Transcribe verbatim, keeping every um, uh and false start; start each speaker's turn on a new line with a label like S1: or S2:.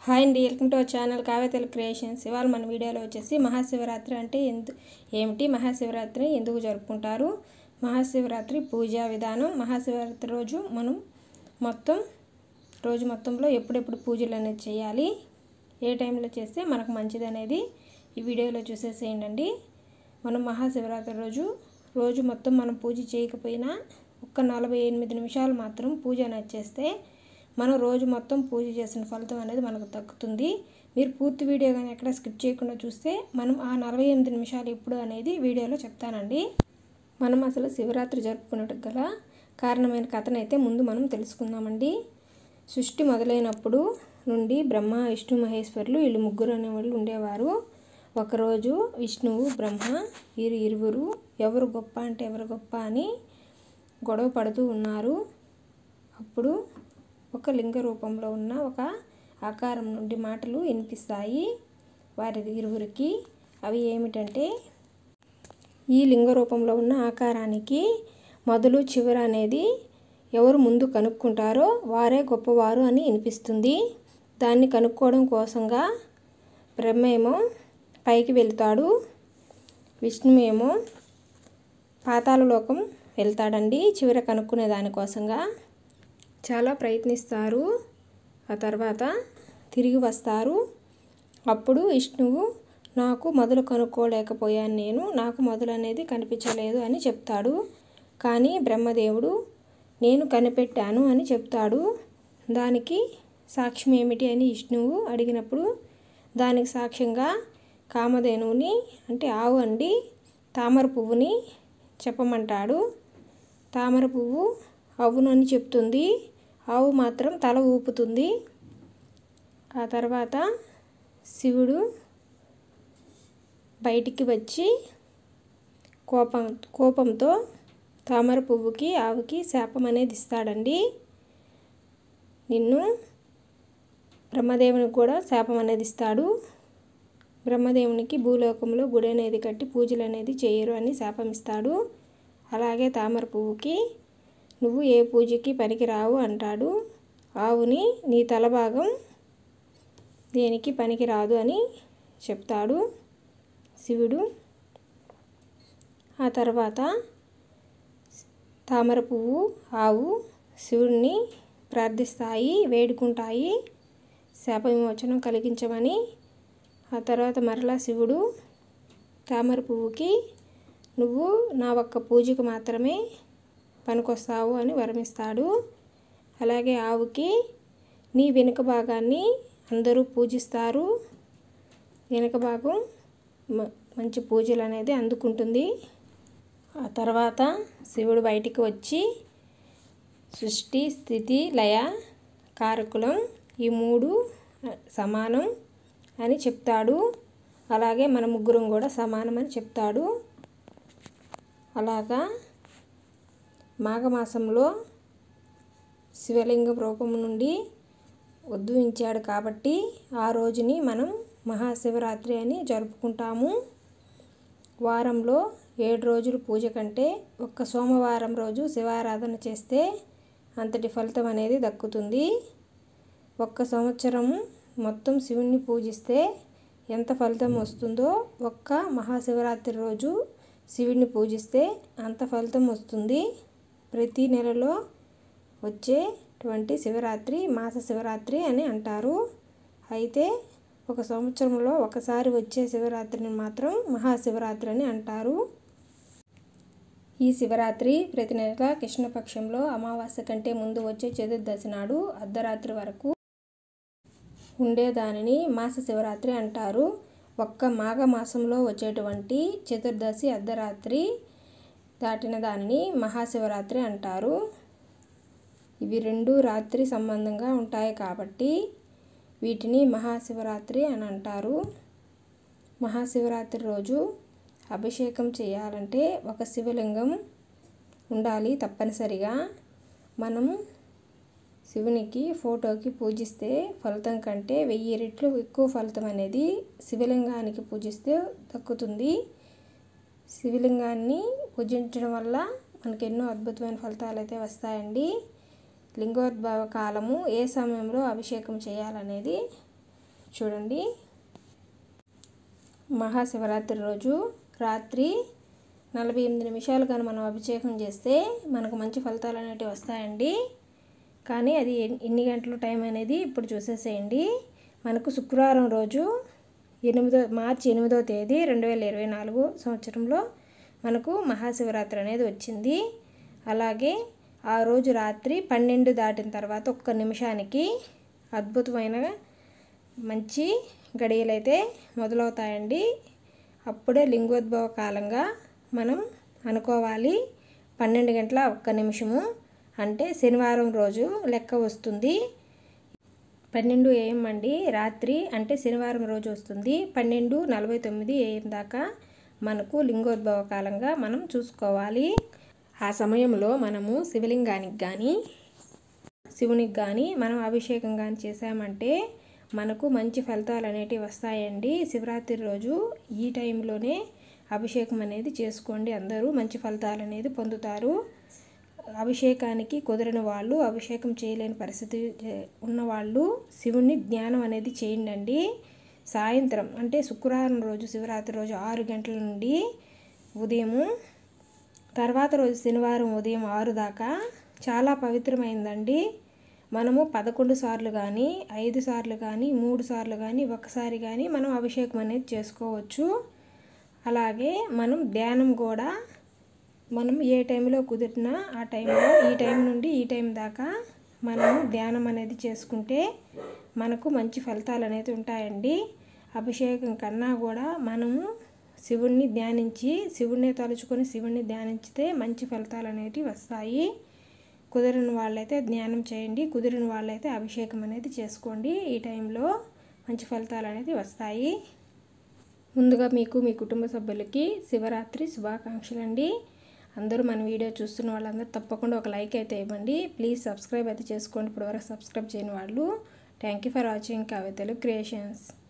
S1: Hi అండి, welcome to our channel Kavya Telugu creations. ఇవాళ మన వీడియోలో వచ్చేసి మహాశివరాత్రి అంటే ఎందు ఏమిటి, మహాశివరాత్రి ఎందుకు జరుపుకుంటారు, మహాశివరాత్రి పూజా విధానం, మహాశివరాత్రి రోజు మనం మొత్తం రోజు మొత్తంలో ఎప్పుడెప్పుడు పూజలు అనేది చేయాలి, ఏ టైంలో చేస్తే మనకు మంచిది అనేది ఈ వీడియోలో చూసేసేయండి. మనం మహాశివరాత్రి రోజు రోజు మొత్తం మనం పూజ చేయకపోయినా ఒక్క నలభై ఎనిమిది నిమిషాలు మాత్రం పూజ అనేది చేస్తే మనం రోజు మొత్తం పూజ చేసిన ఫలితం అనేది మనకు దక్కుతుంది. మీరు పూర్తి వీడియో కానీ ఎక్కడ స్కిప్ చేయకుండా చూస్తే మనం ఆ నలభై ఎనిమిది నిమిషాలు ఎప్పుడు అనేది వీడియోలో చెప్తానండి. మనం అసలు శివరాత్రి జరుపుకున్నట్టు గల కారణమైన కథనైతే ముందు మనం తెలుసుకుందామండి. సృష్టి మొదలైనప్పుడు నుండి బ్రహ్మ, విష్ణు, మహేశ్వరులు వీళ్ళు ముగ్గురు అనేవాళ్ళు ఉండేవారు. ఒకరోజు విష్ణువు, బ్రహ్మ వీరు ఇరువురు ఎవరు గొప్ప అంటే ఎవరు గొప్ప అని గొడవ పడుతూ ఉన్నారు. అప్పుడు ఒక లింగ రూపంలో ఉన్న ఒక ఆకారం నుండి మాటలు వినిపిస్తాయి వారి ఇరువురికి. అవి ఏమిటంటే, ఈ లింగ రూపంలో ఉన్న ఆకారానికి మొదలు చివర అనేది ఎవరు ముందు కనుక్కుంటారో వారే గొప్పవారు అని వినిపిస్తుంది. దాన్ని కనుక్కోవడం కోసంగా బ్రహ్మ ఏమో పైకి వెళ్తాడు, విష్ణు ఏమో పాతాళలోకం వెళ్తాడండి చివర కనుక్కునే దానికోసంగా. చాలా ప్రయత్నిస్తారు, ఆ తర్వాత తిరిగి వస్తారు. అప్పుడు విష్ణువు నాకు మొదలు కనుక్కోలేకపోయాను, నేను నాకు మొదలు అనేది కనిపించలేదు అని చెప్తాడు. కానీ బ్రహ్మదేవుడు నేను కనిపెట్టాను అని చెప్తాడు. దానికి సాక్ష్యం ఏమిటి అని విష్ణువు అడిగినప్పుడు దానికి సాక్ష్యంగా కామధేనువుని అంటే ఆవు అండి తామర పువ్వుని చెప్పమంటాడు. తామర పువ్వు అవును అని చెప్తుంది, ఆవు మాత్రం తల ఊపుతుంది. ఆ తర్వాత శివుడు బయటికి వచ్చి కోపం కోపంతో తామర పువ్వుకి ఆవుకి శాపం అనేది ఇస్తాడండి. నిన్ను బ్రహ్మదేవునికి కూడా శాపం అనేది ఇస్తాడు. బ్రహ్మదేవునికి భూలోకంలో గుడి అనేది కట్టి పూజలు అనేది చేయరు అని శాపం ఇస్తాడు. అలాగే తామర పువ్వుకి నువ్వు ఏ పూజకి పనికిరావు అంటాడు. ఆవుని నీ తల భాగం దేనికి పనికిరాదు అని చెప్తాడు శివుడు. ఆ తర్వాత తామర పువ్వు, ఆవు శివుడిని ప్రార్థిస్తాయి, వేడుకుంటాయి శాప విమోచనం కలిగించమని. ఆ తర్వాత మరలా శివుడు తామర పువ్వుకి నువ్వు నా ఒక్క పూజకు మాత్రమే పనికొస్తావు అని వరమిస్తాడు. అలాగే ఆవుకి నీ వెనుక భాగాన్ని అందరూ పూజిస్తారు, వెనుక భాగం మంచి పూజలు అనేది అందుకుంటుంది. ఆ తర్వాత శివుడు బయటికి వచ్చి సృష్టి, స్థితి, లయ, కారకులం ఈ మూడు సమానం అని చెప్తాడు. అలాగే మన ముగ్గురం కూడా సమానం అని చెప్తాడు. అలాగా మాఘమాసంలో శివలింగం రూపం నుండి ఉద్భవించాడు కాబట్టి ఆ రోజుని మనం మహాశివరాత్రి అని జరుపుకుంటాము. వారంలో ఏడు రోజులు పూజ కంటే ఒక్క సోమవారం రోజు శివారాధన చేస్తే అంతటి ఫలితం అనేది దక్కుతుంది. ఒక్క సంవత్సరం మొత్తం శివుణ్ణి పూజిస్తే ఎంత ఫలితం వస్తుందో ఒక్క మహాశివరాత్రి రోజు శివుడిని పూజిస్తే అంత ఫలితం వస్తుంది. ప్రతి నెలలో వచ్చేటువంటి శివరాత్రి మాస శివరాత్రి అని అంటారు. అయితే ఒక సంవత్సరంలో ఒకసారి వచ్చే శివరాత్రిని మాత్రం మహాశివరాత్రి అని అంటారు. ఈ శివరాత్రి ప్రతి నెల కృష్ణపక్షంలో అమావాస్య కంటే ముందు వచ్చే చతుర్దశి నాడు అర్ధరాత్రి వరకు ఉండేదానిని మాస శివరాత్రి అంటారు. ఒక్క మాఘ మాసంలో వచ్చేటువంటి చతుర్దశి అర్ధరాత్రి దాటిన దానిని మహాశివరాత్రి అంటారు. ఇవి రెండు రాత్రి సంబంధంగా ఉంటాయి కాబట్టి వీటిని మహాశివరాత్రి అని అంటారు. మహాశివరాత్రి రోజు అభిషేకం చేయాలంటే ఒక శివలింగం ఉండాలి తప్పనిసరిగా. మనం శివునికి ఫోటోకి పూజిస్తే ఫలితం కంటే వెయ్యి రెట్లు ఎక్కువ ఫలితం అనేది శివలింగానికి పూజిస్తే దక్కుతుంది. శివలింగాన్ని పూజించడం వల్ల మనకు ఎన్నో అద్భుతమైన ఫలితాలు అయితే వస్తాయండి. లింగోద్భవ కాలము ఏ సమయంలో అభిషేకం చేయాలనేది చూడండి, మహాశివరాత్రి రోజు రాత్రి నలభై ఎనిమిది నిమిషాలు కానీ మనం అభిషేకం చేస్తే మనకు మంచి ఫలితాలు అనేటివి వస్తాయండి. కానీ అది ఎన్ని గంటల టైం అనేది ఇప్పుడు చూసేసేయండి. మనకు శుక్రవారం రోజు ఎనిమిదో మార్చి ఎనిమిదో తేదీ రెండు వేల ఇరవై నాలుగు సంవత్సరంలో మనకు మహాశివరాత్రి అనేది వచ్చింది. అలాగే ఆ రోజు రాత్రి పన్నెండు దాటిన తర్వాత ఒక్క నిమిషానికి అద్భుతమైన మంచి గడియలైతే మొదలవుతాయండి. అప్పుడే లింగోద్భవ కాలంగా మనం అనుకోవాలి. పన్నెండు గంటల ఒక్క నిమిషము అంటే శనివారం రోజు లెక్క వస్తుంది. పన్నెండు ఏఎం అండి, రాత్రి అంటే శనివారం రోజు వస్తుంది. పన్నెండు నలభై తొమ్మిది ఏఎం దాకా మనకు లింగోద్భవ కాలంగా మనం చూసుకోవాలి. ఆ సమయంలో మనము శివలింగానికి కానీ శివునికి కానీ మనం అభిషేకం కానీ చేసామంటే మనకు మంచి ఫలితాలు అనేటివి వస్తాయండి. శివరాత్రి రోజు ఈ టైంలోనే అభిషేకం అనేది చేసుకోండి, అందరూ మంచి ఫలితాలు అనేది పొందుతారు. అభిషేకానికి కుదిరిన వాళ్ళు, అభిషేకం చేయలేని పరిస్థితి ఉన్నవాళ్ళు శివుని ధ్యానం అనేది చేయండి. సాయంత్రం అంటే శుక్రవారం రోజు శివరాత్రి రోజు ఆరు గంటల నుండి ఉదయము తర్వాత రోజు శనివారం ఉదయం ఆరు దాకా చాలా పవిత్రమైందండి. మనము పదకొండు సార్లు కానీ ఐదు సార్లు కానీ మూడు సార్లు కానీ ఒకసారి కానీ మనం అభిషేకం అనేది చేసుకోవచ్చు. అలాగే మనం ధ్యానం కూడా మనం ఏ టైంలో కుదిరినా ఆ టైంలో ఈ టైం నుండి ఈ టైం దాకా మనము ధ్యానం అనేది చేసుకుంటే మనకు మంచి ఫలితాలు అనేది ఉంటాయండి. అభిషేకం కన్నా కూడా మనము శివుణ్ణి ధ్యానించి శివుణ్ణి తలుచుకొని శివుణ్ణి ధ్యానించితే మంచి ఫలితాలు అనేవి వస్తాయి. కుదిరిన వాళ్ళైతే ధ్యానం చేయండి, కుదిరిన వాళ్ళైతే అభిషేకం అనేది చేసుకోండి. ఈ టైంలో మంచి ఫలితాలు అనేది వస్తాయి. ముందుగా మీకు మీ కుటుంబ సభ్యులకి శివరాత్రి శుభాకాంక్షలు అండి. అందరూ మన వీడియో చూస్తున్న వాళ్ళందరూ తప్పకుండా ఒక లైక్ అయితే ఇవ్వండి. ప్లీజ్ సబ్స్క్రైబ్ అయితే చేసుకోండి ఇప్పటివరకు సబ్స్క్రైబ్ చేయని వాళ్ళు. Thank you for watching Kavya Telugu creations.